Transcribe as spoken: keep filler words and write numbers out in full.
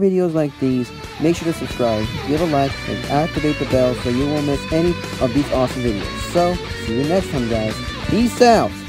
videos like these, make sure to subscribe, give a like, and activate the bell so you won't miss any of these awesome videos. So, see you next time, guys. Peace out!